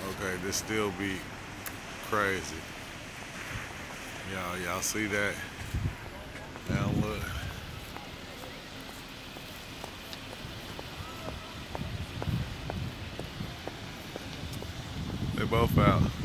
Okay, this still be crazy. Y'all see that? Now look. They both out.